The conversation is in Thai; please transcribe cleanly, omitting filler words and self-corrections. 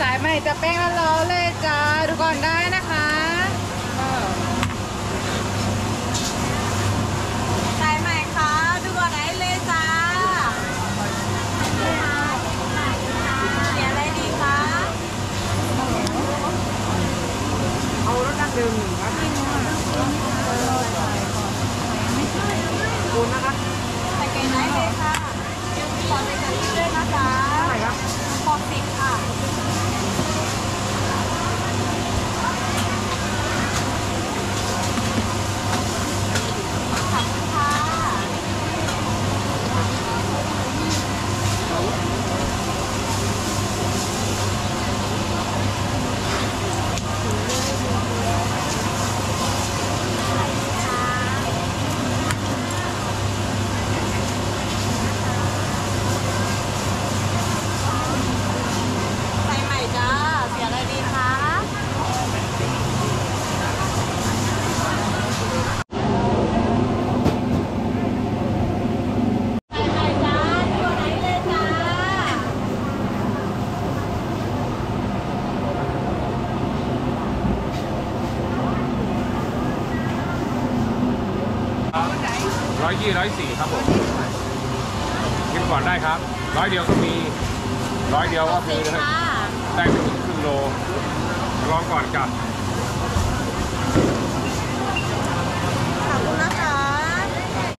สายใหม่จะแป้งร้อนๆเลยจ้าดูก่อนได้นะคะสายใหม่ค่ะดูก่อนได้เลยจ้าเสียอะไรดีคะเอารถดั้งเดิมหนึ่งครับคุณนะคะใส่ไก่ได้เลยค่ะขอใส่ไก่ด้วยนะคะเท่าไหร่ครับ 60ค่ะ 120 ครับผมกินก่อนได้ครับ100เดียวก็มี100เดียวก็คือได้ไปถึงครึ่งโลลองก่อนจ้ะ